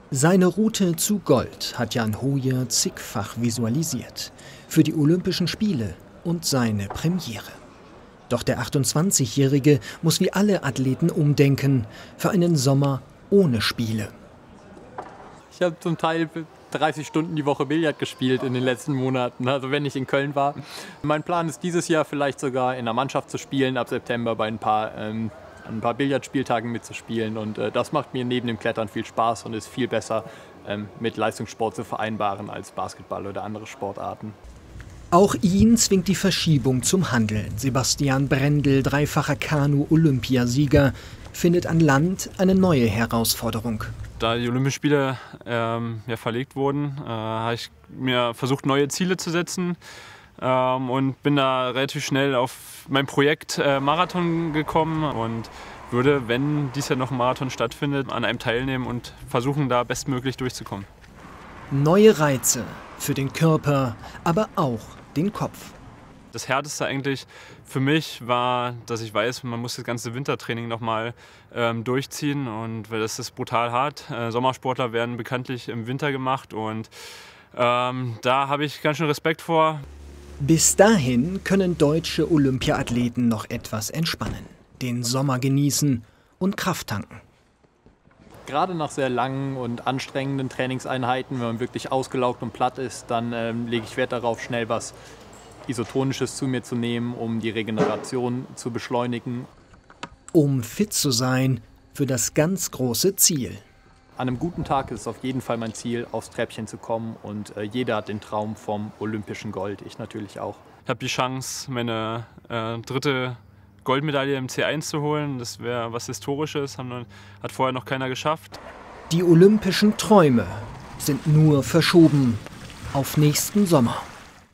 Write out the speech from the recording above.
Seine Route zu Gold hat Jan Hoje zigfach visualisiert. Für die Olympischen Spiele und seine Premiere. Doch der 28-Jährige muss wie alle Athleten umdenken für einen Sommer ohne Spiele. Ich habe zum Teil 30 Stunden die Woche Billard gespielt in den letzten Monaten, also wenn ich in Köln war. Mein Plan ist dieses Jahr vielleicht sogar in der Mannschaft zu spielen, ab September bei ein paar Billardspieltagen mitzuspielen. Und das macht mir neben dem Klettern viel Spaß und ist viel besser mit Leistungssport zu vereinbaren als Basketball oder andere Sportarten. Auch ihn zwingt die Verschiebung zum Handeln. Sebastian Brendel, dreifacher Kanu-Olympiasieger, findet an Land eine neue Herausforderung. Da die Olympischen Spiele verlegt wurden, habe ich mir versucht, neue Ziele zu setzen und bin da relativ schnell auf mein Projekt Marathon gekommen und würde, wenn dies Jahr noch ein Marathon stattfindet, an einem teilnehmen und versuchen, da bestmöglich durchzukommen. Neue Reize für den Körper, aber auch den Kopf. Das Härteste eigentlich für mich war, dass ich weiß, man muss das ganze Wintertraining nochmal durchziehen, und weil das ist brutal hart. Sommersportler werden bekanntlich im Winter gemacht, und da habe ich ganz schön Respekt vor. Bis dahin können deutsche Olympiathleten noch etwas entspannen, den Sommer genießen und Kraft tanken. Gerade nach sehr langen und anstrengenden Trainingseinheiten, wenn man wirklich ausgelaugt und platt ist, dann lege ich Wert darauf, schnell was Isotonisches zu mir zu nehmen, um die Regeneration zu beschleunigen. Um fit zu sein für das ganz große Ziel. An einem guten Tag ist es auf jeden Fall mein Ziel, aufs Treppchen zu kommen, und jeder hat den Traum vom olympischen Gold, ich natürlich auch. Ich habe die Chance, meine dritte Goldmedaille im C1 zu holen. Das wäre was Historisches, hat vorher noch keiner geschafft. Die olympischen Träume sind nur verschoben auf nächsten Sommer.